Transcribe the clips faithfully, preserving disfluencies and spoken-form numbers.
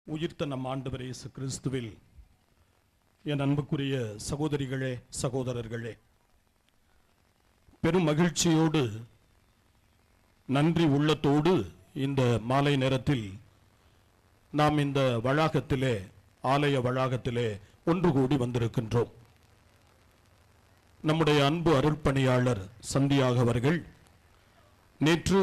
உயிர்த்த நம் ஆண்டவர் இயேசு கிறிஸ்துவில் என் அன்புக்குரிய சகோதரிகளே சகோதரர்களே, பெரும் மகிழ்ச்சியோடு நன்றி உள்ளத்தோடு இந்த மாலை நேரத்தில் நாம் இந்த வளாகத்திலே ஆலய வளாகத்திலே ஒன்று கூடி வந்திருக்கின்றோம். நம்முடைய அன்பு அருள்பணியாளர் சந்தியாக அவர்கள் நேற்று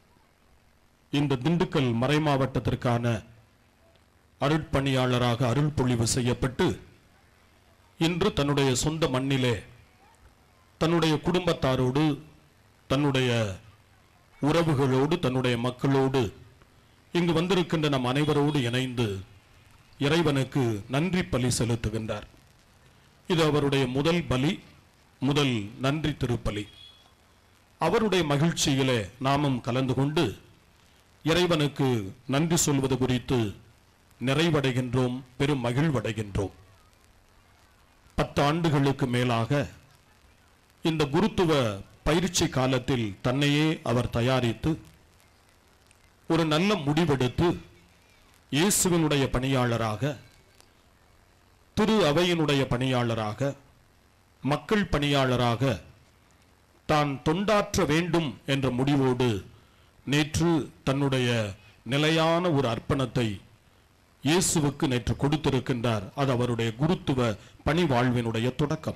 இந்த திண்டுக்கல் மறைமாவட்டத்திற்கான அருட்பணியாளராக அருள் பொழிவு செய்யப்பட்டு இன்று தன்னுடைய சொந்த மண்ணிலே தன்னுடைய குடும்பத்தாரோடு தன்னுடைய உறவுகளோடு தன்னுடைய மக்களோடு இங்கு வந்திருக்கின்ற நம் அனைவரோடு இணைந்து இறைவனுக்கு நன்றி பலி செலுத்துகின்றார். இது அவருடைய முதல் பலி, முதல் நன்றி திருப்பலி. அவருடைய மகிழ்ச்சியிலே நாமும் கலந்து கொண்டு இறைவனுக்கு நன்றி சொல்வது குறித்து நிறைவடைகின்றோம், பெரும் மகிழ்வடைகின்றோம். பத்து ஆண்டுகளுக்கு மேலாக இந்த குருத்துவ பயிற்சி காலத்தில் தன்னையே அவர் தயாரித்து ஒரு நல்ல முடிவெடுத்து இயேசுவினுடைய பணியாளராக, திரு அவையினுடைய பணியாளராக, மக்கள் பணியாளராக தான் தொண்டாற்ற வேண்டும் என்ற முடிவோடு நேற்று தன்னுடைய நிலையான ஒரு அர்ப்பணத்தை இயேசுவுக்கு நேற்று கொடுத்திருக்கின்றார். அது அவருடைய குருத்துவ பணி வாழ்வினுடைய தொடக்கம்.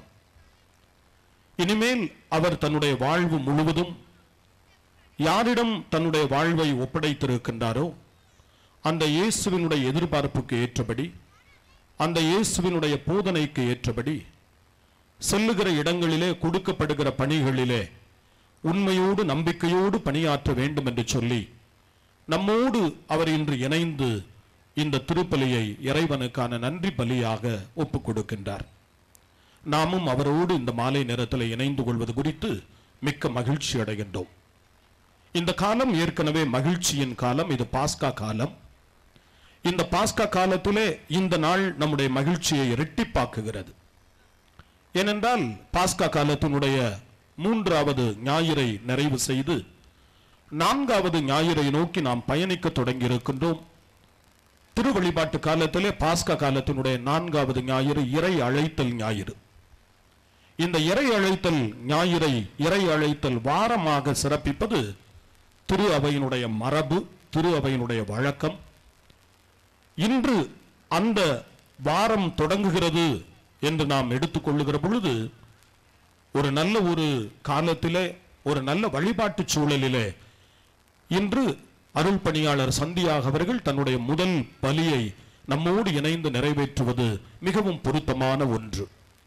இனிமேல் அவர் தன்னுடைய வாழ்வு முழுவதும் யாரிடம் தன்னுடைய வாழ்வை ஒப்படைத்திருக்கின்றாரோ அந்த இயேசுவினுடைய எதிர்பார்ப்புக்கு ஏற்றபடி, அந்த இயேசுவினுடைய போதனைக்கு ஏற்றபடி செல்லுகிற இடங்களிலே கொடுக்கப்படுகிற பணிகளிலே உண்மையோடு நம்பிக்கையோடு பணியாற்ற வேண்டும் என்று சொல்லி நம்மோடு அவர் இன்று இணைந்து இந்த திருப்பலியை இறைவனுக்கான நன்றி பலியாக ஒப்புக் கொடுக்கின்றார். நாமும் அவரோடு இந்த மாலை நேரத்தில் இணைந்து கொள்வது குறித்து மிக்க மகிழ்ச்சி அடைகின்றோம். இந்த காலம் ஏற்கனவே மகிழ்ச்சியின் காலம். இது பாஸ்கா காலம். இந்த பாஸ்கா காலத்திலே இந்த நாள் நம்முடைய மகிழ்ச்சியை இரட்டிப்பாக்குகிறது. ஏனென்றால் பாஸ்கா காலத்தினுடைய மூன்றாவது ஞாயிறை நிறைவு செய்து நான்காவது ஞாயிறை நோக்கி நாம் பயணிக்க தொடங்கி இருக்கின்றோம். திரு வழிபாட்டு காலத்திலே பாஸ்கா காலத்தினுடைய நான்காவது ஞாயிறு இறை அழைத்தல் ஞாயிறு. இந்த இறை அழைத்தல் ஞாயிறை இறை அழைத்தல் வாரமாக சிறப்பிப்பது திரு அவையினுடைய மரபு, திரு அவையினுடைய வழக்கம். இன்று அந்த வாரம் தொடங்குகிறது என்று நாம் எடுத்துக்கொள்ளுகிற பொழுது ஒரு நல்ல ஒரு காலத்திலே, ஒரு நல்ல வழிபாட்டு சூழலிலே இன்று அருள் பணியாளர் சந்தியாக அவர்கள் தன்னுடைய முதல் பலியை நம்மோடு இணைந்து நிறைவேற்றுவது மிகவும் பொருத்தமான ஒன்று.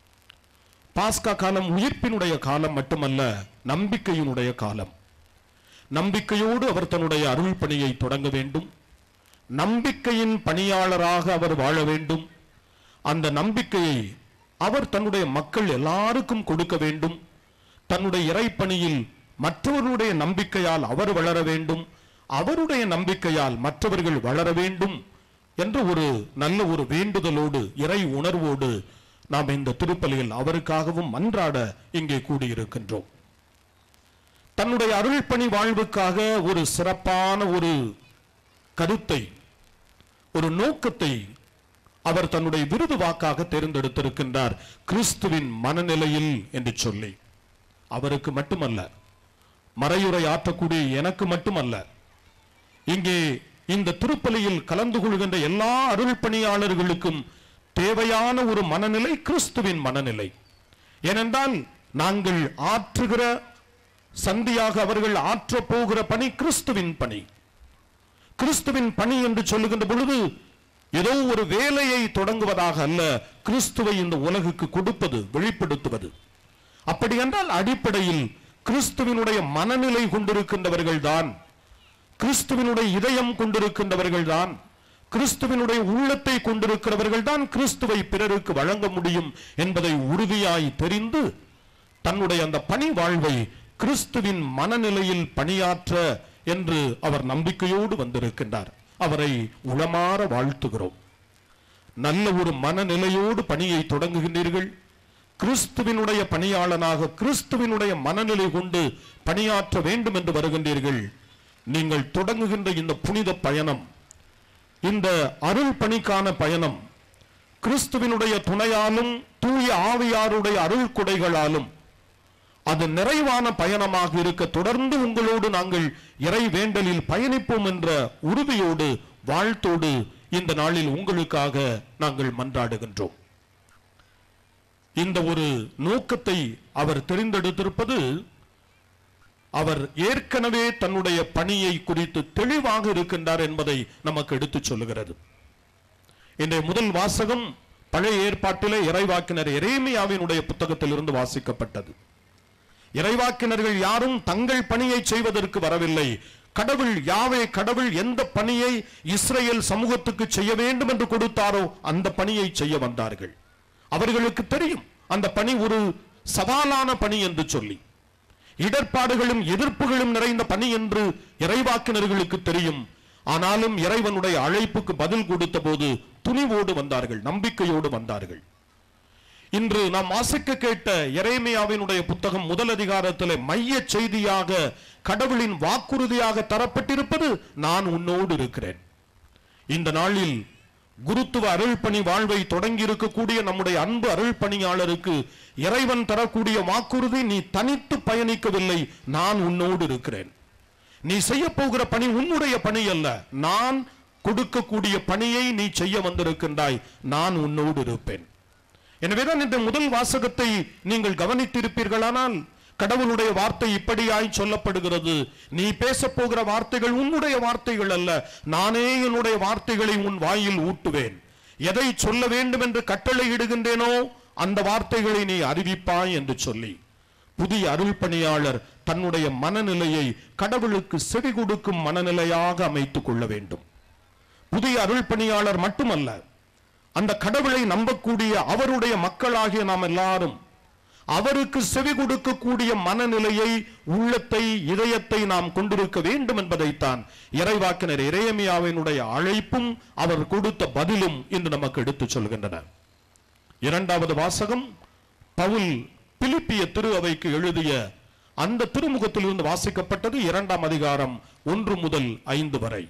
பாஸ்கா காலம் உயிர்ப்பினுடைய காலம் மட்டுமல்ல, நம்பிக்கையினுடைய காலம். நம்பிக்கையோடு அவர் தன்னுடைய அருள் பணியை தொடங்க வேண்டும். நம்பிக்கையின் பணியாளராக அவர் வாழ வேண்டும். அந்த நம்பிக்கையை அவர் தன்னுடைய மக்கள் எல்லாருக்கும் கொடுக்க வேண்டும். தன்னுடைய இறைப்பணியில் மற்றவர்களுடைய நம்பிக்கையால் அவர் வளர வேண்டும், அவருடைய நம்பிக்கையால் மற்றவர்கள் வளர வேண்டும் என்ற ஒரு நல்ல ஒரு வேண்டுதலோடு, இறை உணர்வோடு நாம் இந்த திருப்பலியில் அவருக்காகவும் மன்றாட இங்கே கூடியிருக்கின்றோம். தன்னுடைய அருள் பணி வாழ்வுக்காக ஒரு சிறப்பான ஒரு கருத்தை, ஒரு நோக்கத்தை அவர் தன்னுடைய விருது வாக்காக தேர்ந்தெடுத்திருக்கின்றார். கிறிஸ்துவின் மனநிலையில் என்று சொல்லி, அவருக்கு மட்டுமல்ல, மறையுரை ஆற்றக்கூடிய எனக்கு மட்டுமல்ல, இங்கே இந்த திருப்பலியில் கலந்து கொள்கின்ற எல்லா அருள் பணியாளர்களுக்கும் தேவையான ஒரு மனநிலை கிறிஸ்துவின் மனநிலை. ஏனென்றால் நாங்கள் ஆற்றுகிற சந்தியாக அவர்கள் ஆற்ற போகிற பணி கிறிஸ்துவின் பணி. கிறிஸ்துவின் பணி என்று சொல்லுகின்ற பொழுது ஏதோ ஒரு வேலையை தொடங்குவதாக அல்ல, கிறிஸ்துவை இந்த உலகுக்கு கொடுப்பது, வெளிப்படுத்துவது. அப்படி என்றால் அடிப்படையில் கிறிஸ்துவினுடைய மனநிலை கொண்டிருக்கின்றவர்கள் தான், கிறிஸ்துவினுடைய இதயம் கொண்டிருக்கின்றவர்கள் தான், கிறிஸ்துவினுடைய உள்ளத்தை கொண்டிருக்கிறவர்கள் தான் கிறிஸ்துவை பிறருக்கு வழங்க முடியும் என்பதை உறுதியாய் தெரிந்து தன்னுடைய அந்த பணி வாழ்வை கிறிஸ்துவின் மனநிலையில் பணியாற்ற என்று அவர் நம்பிக்கையோடு வந்திருக்கின்றார். அவரை உளமாற வாழ்த்துகிறோம். நல்ல ஒரு மனநிலையோடு பணியை தொடங்குகின்றீர்கள். கிறிஸ்துவினுடைய பணியாளனாக கிறிஸ்துவினுடைய மனநிலை கொண்டு பணியாற்ற வேண்டும் என்று வருகின்றீர்கள். நீங்கள் தொடங்குகின்ற இந்த புனித பயணம் இந்த அருள் பணிக்கான பயணம் கிறிஸ்துவினுடைய துணையாலும் தூய ஆவியாருடைய அருள் கொடைகளாலும் அது நிறைவான பயணமாக இருக்க தொடர்ந்து உங்களோடு நாங்கள் இறை வேண்டலில் பயணிப்போம் என்ற உறுதியோடு வாழ்த்தோடு இந்த நாளில் உங்களுக்காக நாங்கள் மன்றாடுகின்றோம். இந்த ஒரு நோக்கத்தை அவர் தெரிந்தெடுத்திருப்பது அவர் ஏற்கனவே தன்னுடைய பணியை குறித்து தெளிவாக இருக்கின்றார் என்பதை நமக்கு எடுத்துச் சொல்லுகிறது. இன்றைய முதல் வாசகம் பழைய ஏற்பாட்டிலே இறைவாக்கினர் எரேமியாவினுடைய புத்தகத்தில் இருந்து வாசிக்கப்பட்டது. இறைவாக்கினர்கள் யாரும் தங்கள் பணியை செய்வதற்கு வரவில்லை. கடவுள் யாவே கடவுள் எந்த பணியை இஸ்ரேல் சமூகத்துக்கு செய்ய வேண்டும் என்று கொடுத்தாரோ அந்த பணியை செய்ய வந்தார்கள். அவர்களுக்கு தெரியும் அந்த பணி ஒரு சவாலான பணி என்று சொல்லி, இடர்பாடுகளும் எதிர்ப்புகளும் நிறைந்த பணி என்று இறைவாக்கினர்களுக்கு தெரியும். ஆனாலும் இறைவனுடைய அழைப்புக்கு பதில் கொடுத்த போது துணிவோடு வந்தார்கள், நம்பிக்கையோடு வந்தார்கள். இன்று நாம் வாசிக்க கேட்ட எரேமியாவினுடைய புத்தகம் முதல் அதிகாரத்திலே மைய செய்தியாக கடவுளின் வாக்குறுதியாக தரப்பட்டிருப்பது நான் உன்னோடு இருக்கிறேன். இந்த நாளில் குருத்துவ அருள் பணி வாழ்வை தொடங்கி இருக்கக்கூடிய நம்முடைய அன்பு அருள் பணியாளருக்கு இறைவன் தரக்கூடிய வாக்குறுதி, நீ தனித்து பயணிக்கவில்லை, நான் உன்னோடு இருக்கிறேன். நீ செய்ய போகிற பணி உன்னுடைய பணி அல்ல, நான் கொடுக்கக்கூடிய பணியை நீ செய்ய வந்திருக்கின்றாய், நான் உன்னோடு இருப்பேன். எனவேதான் இந்த முதல் வாசகத்தை நீங்கள் கவனித்திருப்பீர்களானால் கடவுளுடைய வார்த்தை இப்படியாய் சொல்லப்படுகிறது, நீ பேச போகிற வார்த்தைகள் உன்னுடைய வார்த்தைகள் அல்ல, நானே என்னுடைய வார்த்தைகளை உன் வாயில் ஊட்டுவேன். எதை சொல்ல வேண்டும் என்று கட்டளை இடுகின்றேனோ அந்த வார்த்தைகளை நீ அறிவிப்பாய் என்று சொல்லி புதிய அருள் பணியாளர் தன்னுடைய மனநிலையை கடவுளுக்கு செவி கொடுக்கும் மனநிலையாக அமைத்துக் கொள்ள வேண்டும். புதிய அருள் பணியாளர் மட்டுமல்ல, அந்த கடவுளை நம்பக்கூடிய அவருடைய மக்களாகிய நாம் எல்லாரும் அவருக்கு செவி கொடுக்கக்கூடிய மனநிலையை, உள்ளத்தை, இதயத்தை நாம் கொண்டிருக்க வேண்டும் என்பதைத்தான் இறைவாக்கினர் எரேமியாவினுடைய அழைப்பும் அவர் கொடுத்த பதிலும் இன்று நமக்கு எடுத்துச் சொல்கின்றன. இரண்டாவது வாசகம் பவுல் பிலிப்பிய திரு அவைக்கு எழுதிய அந்த திருமுகத்தில் இருந்து வாசிக்கப்பட்டது. இரண்டாம் அதிகாரம் ஒன்று முதல் ஐந்து வரை.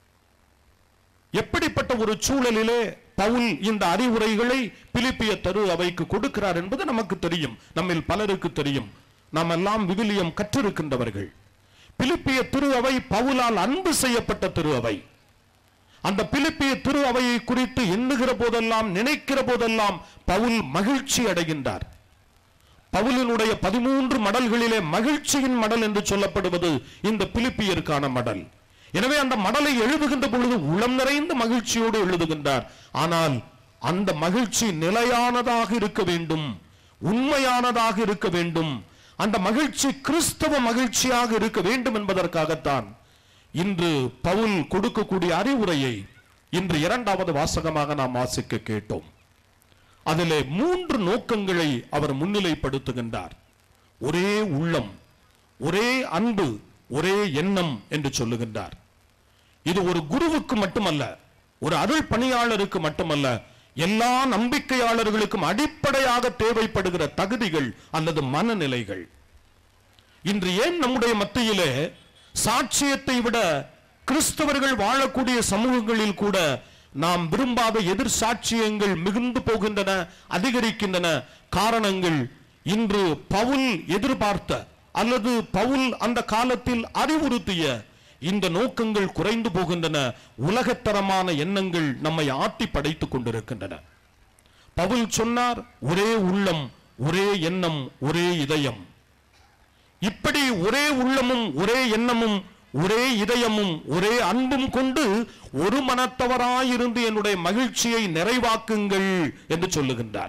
எப்படிப்பட்ட ஒரு சூழலிலே பவுல் இந்த அறிவுரைகளை பிலிப்பிய திரு அவைக்கு கொடுக்கிறார் என்பது நமக்கு தெரியும், நம்மில் பலருக்கு தெரியும். நாம் எல்லாம் விவிலியம் கற்றிருக்கின்றவர்கள். பிலிப்பிய திரு அவை பவுலால் அன்பு செய்யப்பட்ட திரு அவை. அந்த பிலிப்பிய திரு அவையை குறித்து எண்ணுகிற போதெல்லாம், நினைக்கிற போதெல்லாம் பவுல் மகிழ்ச்சி அடைகின்றார். பவுலினுடைய பதிமூன்று மடல்களிலே மகிழ்ச்சியின் மடல் என்று சொல்லப்படுவது இந்த பிலிப்பியருக்கான மடல். எனவே அந்த மடலை எழுதுகின்ற பொழுது உளம் நிறைந்த மகிழ்ச்சியோடு எழுதுகின்றார். ஆனால் அந்த மகிழ்ச்சி நிலையானதாக இருக்க வேண்டும், உண்மையானதாக இருக்க வேண்டும். அந்த மகிழ்ச்சி கிறிஸ்தவ மகிழ்ச்சியாக இருக்க வேண்டும் என்பதற்காகத்தான் இன்று பவுல் கொடுக்கக்கூடிய அறிவுரையை இன்று இரண்டாவது வாசகமாக நாம் வாசிக்க கேட்டோம். அதிலே மூன்று நோக்கங்களை அவர் முன்னிலைப்படுத்துகின்றார். ஒரே உள்ளம், ஒரே அன்பு, ஒரே எண்ணம் என்று சொல்லுகின்றார். இது ஒரு குருவுக்கு மட்டுமல்ல, ஒரு அருள் பணியாளருக்கு மட்டுமல்ல, எல்லா நம்பிக்கையாளர்களுக்கும் அடிப்படையாக தேவைப்படுகிற தகுதிகள் அல்லது மனநிலைகள். இன்று ஏன் நம்முடைய மத்தியிலே சாட்சியத்தை விட கிறிஸ்தவர்கள் வாழக்கூடிய சமூகங்களில் கூட நாம் விரும்பாத எதிர் சாட்சியங்கள் மிகுந்து போகின்றன, அதிகரிக்கின்றன? காரணங்கள் இன்று பவுல் எதிர்பார்த்த அல்லது பவுல் அந்த காலத்தில் அறிவுறுத்திய இந்த நோக்கங்கள் குறைந்து போகின்றன. உலகத்தரமான எண்ணங்கள் நம்மை ஆட்டி படைத்துக் கொண்டிருக்கின்றன. பவுல் சொன்னார், ஒரே உள்ளம், ஒரே எண்ணம், ஒரே இதயம். இப்படி ஒரே உள்ளமும் ஒரே எண்ணமும் ஒரே இதயமும் ஒரே அன்பும் கொண்டு ஒரு மனத்தவராயிருந்து என்னுடைய மகிழ்ச்சியை நிறைவாக்குங்கள் என்று சொல்லுகின்றார்.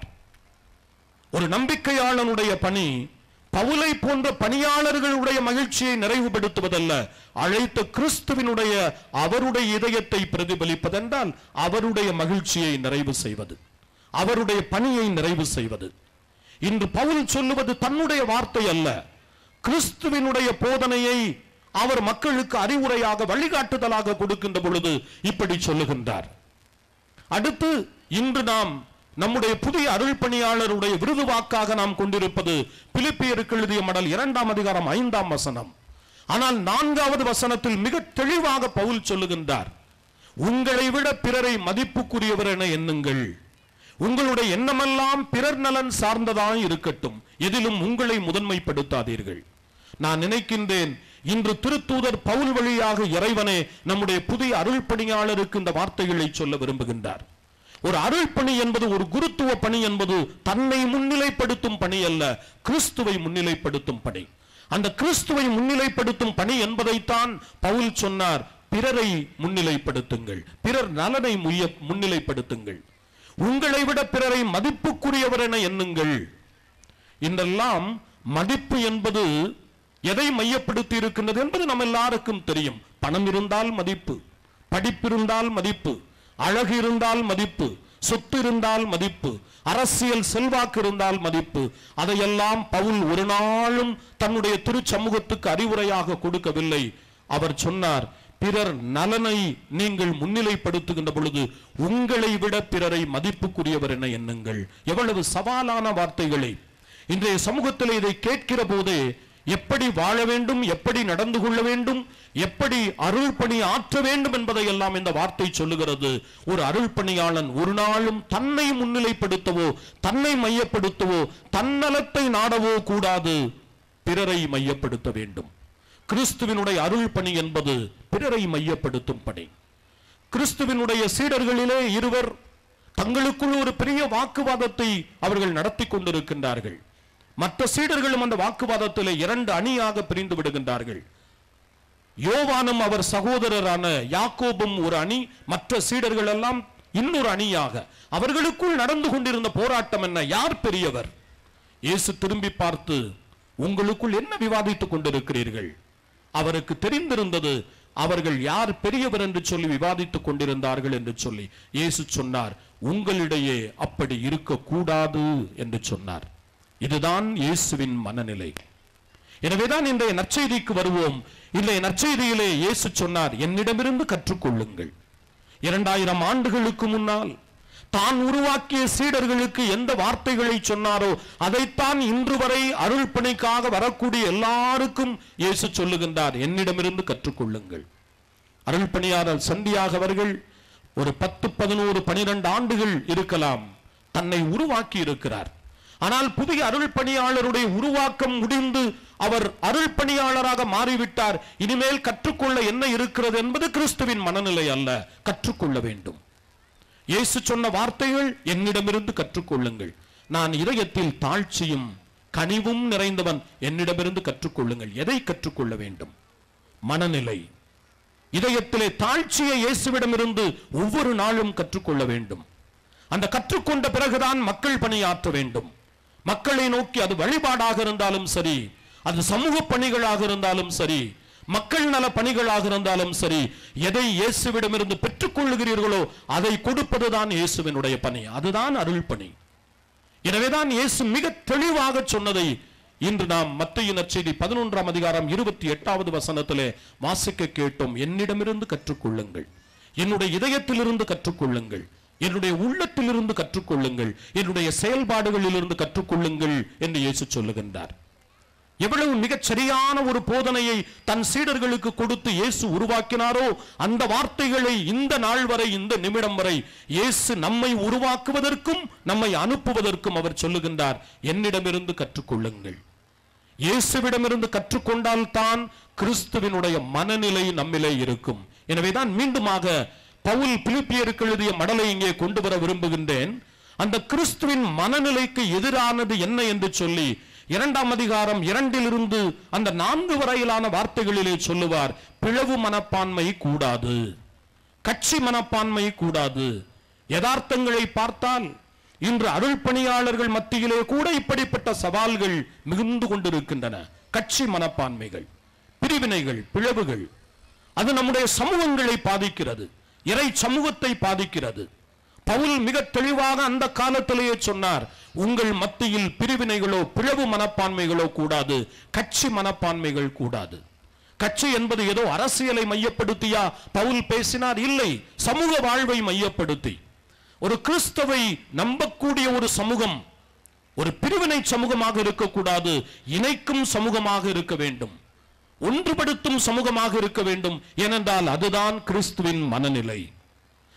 ஒரு நம்பிக்கையாளனுடைய பணி பவுலை போன்ற பணியாளர்களுடைய மகிழ்ச்சியை நிறைவுபடுத்துவதல்ல, அழைத்த கிறிஸ்துவினுடைய அவருடைய இதயத்தை பிரதிபலிப்பதென்றால் அவருடைய மகிழ்ச்சியை நிறைவு செய்வது, அவருடைய பணியை நிறைவு செய்வது. இன்று பவுல் சொல்லுவது தன்னுடைய வார்த்தை அல்ல, கிறிஸ்துவினுடைய போதனையை அவர் மக்களுக்கு அறிவுரையாக வழிகாட்டுதலாக கொடுக்கின்ற பொழுது இப்படி சொல்லுகின்றார். அடுத்து இன்று நாம் நம்முடைய புதிய அருள் பணியாளருடைய விருது வாக்காக நாம் கொண்டிருப்பது பிலிப்பியருக்கு எழுதிய மடல் இரண்டாம் அதிகாரம் ஐந்தாம் வசனம். ஆனால் நான்காவது வசனத்தில் மிக தெளிவாக பவுல் சொல்லுகின்றார், உங்களை விட பிறரை மதிப்புக்குரியவர் என எண்ணுங்கள். உங்களுடைய எண்ணமெல்லாம் பிறர் நலன் சார்ந்ததாக இருக்கட்டும், எதிலும் உங்களை முதன்மைப்படுத்தாதீர்கள். நான் நினைக்கின்றேன், இன்று திருத்தூதர் பவுல் வழியாக இறைவனே நம்முடைய புதிய அருள் பணியாளருக்கு இந்த வார்த்தைகளை சொல்ல விரும்புகின்றார். ஒரு அருள் பணி என்பது, ஒரு குருத்துவ பணி என்பது தன்னை முன்னிலைப்படுத்தும் பணி அல்ல, கிறிஸ்துவை முன்னிலைப்படுத்தும் பணி. அந்த கிறிஸ்துவை முன்னிலைப்படுத்தும் பணி என்பதைத்தான் பவுல் சொன்னார். பிறரை முன்னிலைப்படுத்துங்கள், பிறர் நலனை முன்னிலைப்படுத்துங்கள், உங்களை விட பிறரை மதிப்புக்குரியவர் என எண்ணுங்கள். இன்றெல்லாம் மதிப்பு என்பது எதை மையப்படுத்தி இருக்கின்றது என்பது நம்ம எல்லாருக்கும் தெரியும். பணம் இருந்தால் மதிப்பு, படிப்பு இருந்தால் மதிப்பு, அழகு இருந்தால் மதிப்பு, சொத்து இருந்தால் மதிப்பு, அரசியல் செல்வாக்கு இருந்தால் மதிப்பு. அதையெல்லாம் பவுல் ஒரு நாளும் தன்னுடைய திருச்சமூகத்துக்கு அறிவுரையாக கொடுக்கவில்லை. அவர் சொன்னார், பிறர் நலனை நீங்கள் முன்னிலைப்படுத்துகின்ற பொழுது உங்களை விட பிறரை மதிப்புக்குரியவர் என எண்ணுங்கள். எவ்வளவு சவாலான வார்த்தைகளை! இன்றைய சமூகத்தில் இதை கேட்கிற போதே எப்படி வாழ வேண்டும், எப்படி நடந்து கொள்ள வேண்டும், எப்படி அருள் பணி ஆற்ற வேண்டும் என்பதை எல்லாம் இந்த வார்த்தை சொல்லுகிறது. ஒரு அருள் பணியாளன் ஒரு நாளும் தன்னை முன்னிலைப்படுத்தவோ, தன்னை மையப்படுத்தவோ, தன்னலத்தை நாடவோ கூடாது, பிறரை மையப்படுத்த வேண்டும். கிறிஸ்துவினுடைய அருள் பணி என்பது பிறரை மையப்படுத்தும் பணி. கிறிஸ்துவினுடைய சீடர்களிலே இருவர் தங்களுக்குள் ஒரு பெரிய வாக்குவாதத்தை அவர்கள் நடத்தி கொண்டிருக்கின்றார்கள். மற்ற சீடர்களும் அந்த வாக்குவாதத்திலே இரண்டு அணியாக பிரிந்து விடுகின்றார்கள். யோவானும் அவர் சகோதரரான யாக்கோபும் ஒரு அணி, மற்ற சீடர்கள் எல்லாம் இன்னொரு அணியாக. அவர்களுக்குள் நடந்து கொண்டிருந்த போராட்டம் என்ன? யார் பெரியவர்? இயேசு திரும்பி பார்த்து, உங்களுக்குள் என்ன விவாதித்துக் கொண்டிருக்கிறீர்கள்? அவருக்கு தெரிந்திருந்தது அவர்கள் யார் பெரியவர் என்று சொல்லி விவாதித்துக் கொண்டிருந்தார்கள் என்று சொல்லி. இயேசு சொன்னார், உங்களிடையே அப்படி இருக்கக்கூடாது என்று சொன்னார். இதுதான் இயேசுவின் மனநிலை. எனவேதான் இன்றைய நற்செய்திக்கு வருவோம். இன்றைய நற்செய்தியிலே இயேசு சொன்னார், என்னிடமிருந்து கற்றுக்கொள்ளுங்கள். இரண்டாயிரம் ஆண்டுகளுக்கு முன்னால் தான் உருவாக்கிய சீடர்களுக்கு எந்த வார்த்தைகளை சொன்னாரோ அதைத்தான் இன்று வரை அருள் பணிக்காக வரக்கூடிய எல்லாருக்கும் இயேசு சொல்லுகின்றார், என்னிடமிருந்து கற்றுக்கொள்ளுங்கள். அருள் பணியாளர் சந்தியாக அவர்கள் ஒரு பத்து பதினோரு பனிரெண்டு ஆண்டுகள் இருக்கலாம் தன்னை உருவாக்கி இருக்கிறார். ஆனால் புதிய அருள் பணியாளருடைய உருவாக்கம் முடிந்து அவர் அருள் பணியாளராக மாறிவிட்டார். இனிமேல் கற்றுக்கொள்ள என்ன இருக்கிறது என்பது கிறிஸ்துவின் மனநிலை அல்ல, கற்றுக்கொள்ள வேண்டும். இயேசு சொன்ன வார்த்தைகள், என்னிடமிருந்து கற்றுக்கொள்ளுங்கள். நான் இதயத்தில் தாழ்ச்சியும் கனிவும் நிறைந்தவன், என்னிடமிருந்து கற்றுக்கொள்ளுங்கள். எதை கற்றுக்கொள்ள வேண்டும்? மனநிலை. இதயத்திலே தாழ்ச்சியை இயேசுவிடமிருந்து ஒவ்வொரு நாளும் கற்றுக்கொள்ள வேண்டும். அந்த கற்றுக்கொண்ட பிறகுதான் மக்கள் பணியாற்ற வேண்டும். மக்களை நோக்கி, அது வழிபாடாக இருந்தாலும் சரி, அது சமூக பணிகளாக இருந்தாலும் சரி, மக்கள் நல பணிகளாக இருந்தாலும் சரி, எதை இயேசுவிடமிருந்து பெற்றுக் கொள்ளுகிறீர்களோ அதை கொடுப்பதுதான் இயேசுவினுடைய பணி. அதுதான் அருள் பணி. எனவேதான் இயேசு மிக தெளிவாக சொன்னதை இன்று நாம் மத்தேயு நற்செய்தி பதினொன்றாம் அதிகாரம் இருபத்தி எட்டாவது வசனத்திலே வாசிக்க கேட்டோம். என்னிடமிருந்து கற்றுக்கொள்ளுங்கள், என்னுடைய இதயத்திலிருந்து கற்றுக்கொள்ளுங்கள், என்னுடைய உள்ளத்திலிருந்து கற்றுக்கொள்ளுங்கள், என்னுடைய செயல்பாடுகளிலிருந்து கற்றுக்கொள்ளுங்கள் என்று இயேசு சொல்லுகின்றார். எவ்வளவு மிகச் சரியான ஒரு போதனையை தன் சீடர்களுக்கு கொடுத்து இயேசு உருவாக்கினாரோ அந்த வார்த்தைகளை இந்த நாள் வரை, இந்த நிமிடம் வரை இயேசு நம்மை உருவாக்குவதற்கும் நம்மை அனுப்புவதற்கும் அவர் சொல்லுகின்றார், என்னிடமிருந்து கற்றுக்கொள்ளுங்கள். இயேசுவிடமிருந்து கற்றுக்கொண்டால் தான் கிறிஸ்துவினுடைய மனநிலை நம்மிலே இருக்கும். எனவேதான் மீண்டுமாக பவுல் பிலிப்பியருக்கு எழுதிய மடலை இங்கே கொண்டு வர விரும்புகின்றேன். அந்த கிறிஸ்துவின் மனநிலைக்கு எதிரானது என்ன என்று சொல்லி இரண்டாம் அதிகாரம் இரண்டிலிருந்து அந்த நான்கு வரையிலான வார்த்தைகளிலே சொல்லுவார். பிளவு மனப்பான்மை கூடாது, கட்சி மனப்பான்மை கூடாது. யதார்த்தங்களை பார்த்தால் இன்று அருள் பணியாளர்கள் மத்தியிலே கூட இப்படிப்பட்ட சவால்கள் மிகுந்து கொண்டிருக்கின்றன. கட்சி மனப்பான்மைகள், பிரிவினைகள், பிளவுகள், அது நம்முடைய சமூகங்களை பாதிக்கிறது, இறை சமூகத்தை பாதிக்கிறது. பவுல் மிக தெளிவாக அந்த காலத்திலேயே சொன்னார், உங்கள் மத்தியில் பிரிவினைகளோ பிளவு மனப்பான்மைகளோ கூடாது, கட்சி மனப்பான்மைகள் கூடாது. கட்சி என்பது ஏதோ அரசியலை மையப்படுத்தியா பவுல் பேசினார்? இல்லை, சமூக வாழ்வை மையப்படுத்தி. ஒரு கிறிஸ்தவை நம்பக்கூடிய ஒரு சமூகம் ஒரு பிரிவினை சமூகமாக இருக்கக்கூடாது, இணைக்கும் சமூகமாக இருக்க வேண்டும், ஒன்றுபடுத்தும் சமூகமாக இருக்க வேண்டும். ஏனென்றால் அதுதான் கிறிஸ்துவின் மனநிலை.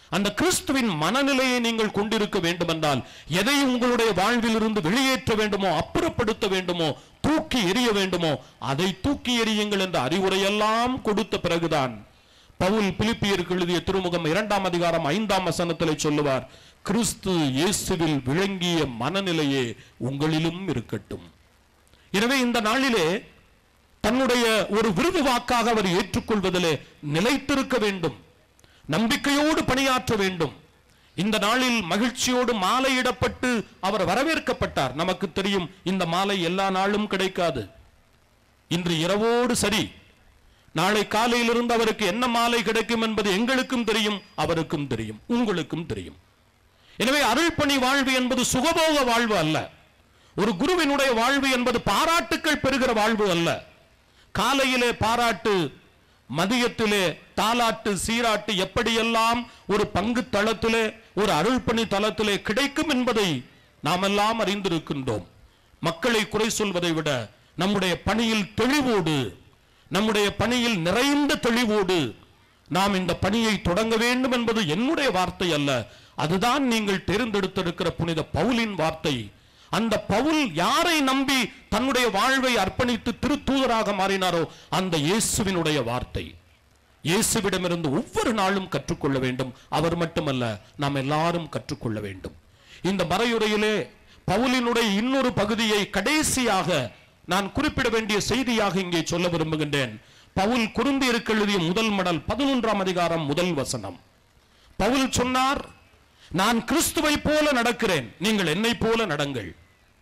அந்த கிறிஸ்துவின் மனநிலையை நீங்கள் கொண்டிருக்க வேண்டும் என்றால், எதை உங்களுடைய வாழ்வில் இருந்து வெளியேற்ற வேண்டுமோ, அப்புறப்படுத்த வேண்டுமோ, தூக்கி எறிய வேண்டுமோ, அதை தூக்கி எறியுங்கள் என்ற அறிவுரையெல்லாம் கொடுத்த பிறகுதான் பவுல் பிலிப்பியருக்கு எழுதிய திருமுகம் இரண்டாம் அதிகாரம் ஐந்தாம் வசனத்திலே சொல்லுவார், கிறிஸ்து இயேசுவில் விளங்கிய மனநிலையே உங்களிலும் இருக்கட்டும். எனவே இந்த நாளிலே தன்னுடைய ஒரு விருது வாக்காக அவர் ஏற்றுக்கொள்வதிலே நிலைத்திருக்க வேண்டும், நம்பிக்கையோடு பணியாற்ற வேண்டும். இந்த நாளில் மகிழ்ச்சியோடு மாலையிடப்பட்டு அவர் வரவேற்கப்பட்டார். நமக்கு தெரியும், இந்த மாலை எல்லா நாளும் கிடைக்காது. இன்று இரவோடு சரி, நாளை காலையிலிருந்து அவருக்கு என்ன மாலை கிடைக்கும் என்பது எங்களுக்கும் தெரியும், அவருக்கும் தெரியும், உங்களுக்கும் தெரியும். எனவே அருள்பணி வாழ்வு என்பது சுகபோக வாழ்வு அல்ல. ஒரு குருவினுடைய வாழ்வு என்பது பாராட்டுக்கள் பெறுகிற வாழ்வு அல்ல. காலையிலே பாராட்டு, மதியத்திலே தாலாட்டு, சீராட்டு எப்படியெல்லாம் ஒரு பங்கு தளத்திலே, ஒரு அருள்பணி தளத்திலே கிடைக்கும் என்பதை நாம் எல்லாம் அறிந்திருக்கின்றோம். மக்களை குறை சொல்வதை விட நம்முடைய பணியில் தெளிவோடு, நம்முடைய பணியில் நிறைந்த தெளிவோடு நாம் இந்த பணியை தொடங்க வேண்டும் என்பது என்னுடைய வார்த்தை அல்ல, அதுதான் நீங்கள் தேர்ந்தெடுத்திருக்கிற புனித பவுலின் வார்த்தை. அந்த பவுல் யாரை நம்பி தன்னுடைய வாழ்வை அர்ப்பணித்து திருத்தூதராக மாறினாரோ அந்த இயேசுவினுடைய வார்த்தை. இயேசுவிடமிருந்து ஒவ்வொரு நாளும் கற்றுக்கொள்ள வேண்டும். அவர் மட்டுமல்ல, நாம் எல்லாரும் கற்றுக்கொள்ள வேண்டும். இந்த மறையுரையிலே பவுலினுடைய இன்னொரு பகுதியை கடைசியாக நான் குறிப்பிட வேண்டிய செய்தியாக இங்கே சொல்ல விரும்புகின்றேன். பவுல் கொரிந்தியருக்கு எழுதிய முதல் மடல் பதினொன்றாம் அதிகாரம் முதல் வசனம். பவுல் சொன்னார், நான் கிறிஸ்துவை போல நடக்கிறேன், நீங்கள் என்னை போல நடங்கள்.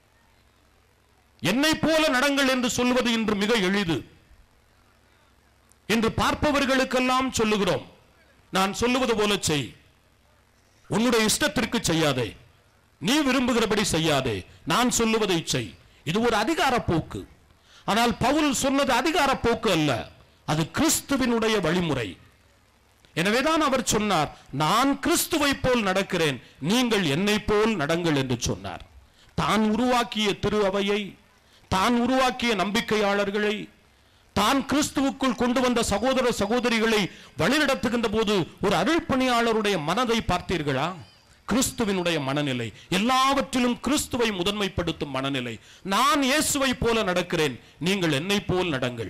என்னை போல நடங்கள் என்று சொல்வது இன்று மிக எளிது. இன்று பார்ப்பவர்களுக்கெல்லாம் சொல்லுகிறோம், நான் சொல்லுவது போல செய், உன்னுடைய இஷ்டத்திற்கு செய்யாதே, நீ விரும்புகிறபடி செய்யாதே, நான் சொல்லுவதை செய். இது ஒரு அதிகார போக்கு. ஆனால் பவுல் சொன்னது அதிகார போக்கு அல்ல, அது கிறிஸ்துவினுடைய வழிமுறை. எனவேதான் அவர் சொன்னார், நான் கிறிஸ்துவை போல் நடக்கிறேன், நீங்கள் என்னை போல் நடங்கள் என்று சொன்னார். தான் உருவாக்கிய திரு அவையை, தான் உருவாக்கிய நம்பிக்கையாளர்களை, தான் கிறிஸ்துவுக்குள் கொண்டு வந்த சகோதர சகோதரிகளை வழிநடத்துகின்ற போது ஒரு அருள்பணியாளருடைய மனதை பார்த்தீர்களா? கிறிஸ்துவினுடைய மனநிலை, எல்லாவற்றிலும் கிறிஸ்துவை முதன்மைப்படுத்தும் மனநிலை. நான் இயேசுவை போல நடக்கிறேன், நீங்கள் என்னை போல் நடங்கள்.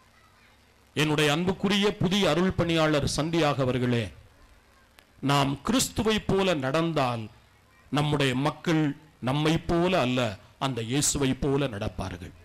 என்னுடைய அன்புக்குரிய புதிய அருள் பணியாளர் சந்தியாக அவர்களே, நாம் கிறிஸ்துவை போல நடந்தால் நம்முடைய மக்கள் நம்மை போல அல்ல, அந்த இயேசுவை போல நடப்பார்கள்.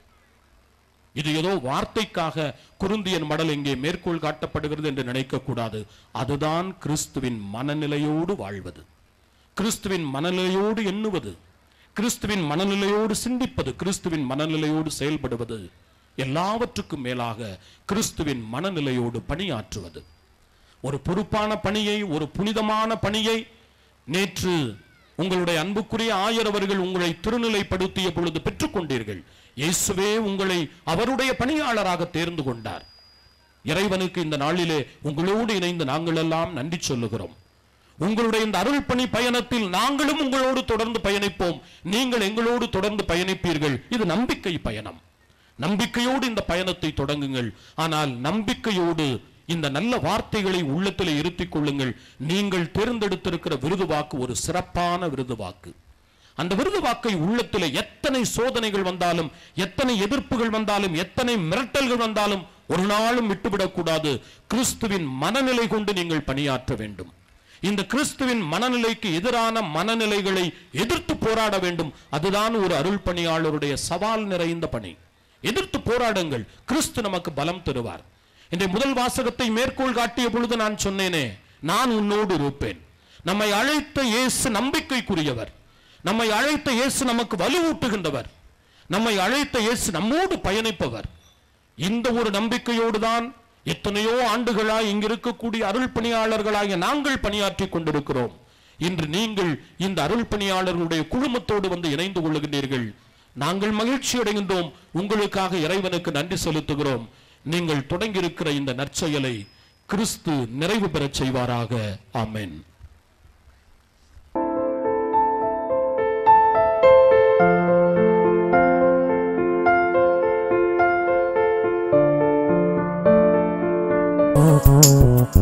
இது ஏதோ வார்த்தைக்காக கொரிந்தியன் மடல் எங்கே மேற்கோள் காட்டப்படுகிறது என்று நினைக்க கூடாது. அதுதான் கிறிஸ்துவின் மனநிலையோடு வாழ்வது, கிறிஸ்துவின் மனநிலையோடு எண்ணுவது, கிறிஸ்துவின் மனநிலையோடு சிந்திப்பது, கிறிஸ்துவின் மனநிலையோடு செயல்படுவது, எல்லாவற்றுக்கும் மேலாக கிறிஸ்துவின் மனநிலையோடு பணியாற்றுவது. ஒரு பொறுப்பான பணியை, ஒரு புனிதமான பணியை நேற்று உங்களுடைய அன்புக்குரிய ஆயர் அவர்கள் உங்களை திருநிலைப்படுத்திய பொழுது பெற்றுக்கொண்டீர்கள். இயேசுவே உங்களை அவருடைய பணியாளராக தேர்ந்து கொண்டார். இறைவனுக்கு இந்த நாளிலே உங்களோடு இணைந்து நாங்கள் எல்லாம் நன்றி சொல்லுகிறோம். உங்களுடைய இந்த அருள் பணி பயணத்தில் நாங்களும் உங்களோடு தொடர்ந்து பயணிப்போம், நீங்கள் எங்களோடு தொடர்ந்து பயணிப்பீர்கள். இது நம்பிக்கை பயணம். நம்பிக்கையோடு இந்த பயணத்தை தொடங்குங்கள். ஆனால் நம்பிக்கையோடு இந்த நல்ல வார்த்தைகளை உள்ளத்தில் இருத்திக் கொள்ளுங்கள். நீங்கள் தேர்ந்தெடுத்திருக்கிற விருது வாக்கு ஒரு சிறப்பான விருது வாக்கு. அந்த விருது வாக்கை உள்ளத்தில் எத்தனை சோதனைகள் வந்தாலும், எத்தனை எதிர்ப்புகள் வந்தாலும், எத்தனை மிரட்டல்கள் வந்தாலும் ஒரு நாளும் விட்டுவிடக்கூடாது. கிறிஸ்துவின் மனநிலை கொண்டு நீங்கள் பணியாற்ற வேண்டும். இந்த கிறிஸ்துவின் மனநிலைக்கு எதிரான மனநிலைகளை எதிர்த்து போராட வேண்டும். அதுதான் ஒரு அருள் பணியாளருடைய சவால் நிறைந்த பணி. எதிர்த்து போராடுங்கள், கிறிஸ்து நமக்கு பலம் தருவார். இந்த முதல் வாசகத்தை மேற்கோள் காட்டிய பொழுது நான் சொன்னேனே, நான் உன்னோடு இருப்பேன். நம்மை அழைத்த இயேசு நம்பிக்கைக்குரியவர். நம்மை அழைத்த இயேசு நமக்கு வலுவூட்டுகின்றவர். நம்மை அழைத்த இயேசு நம்மோடு பயணிப்பவர். இந்த ஒரு நம்பிக்கையோடு தான் எத்தனையோ ஆண்டுகளாய் இங்கு இருக்கக்கூடிய அருள் பணியாளர்களாக நாங்கள் பணியாற்றி கொண்டிருக்கிறோம். இன்று நீங்கள் இந்த அருள் பணியாளர்களுடைய குழுமத்தோடு வந்து இணைந்து கொள்ளுகின்றீர்கள். நாங்கள் மகிழ்ச்சி அடைகின்றோம். உங்களுக்காக இறைவனுக்கு நன்றி செலுத்துகிறோம். நீங்கள் தொடங்கி இருக்கிற இந்த நற்செயலை கிறிஸ்து நிறைவு பெறச் செய்வாராக. ஆமென். Oh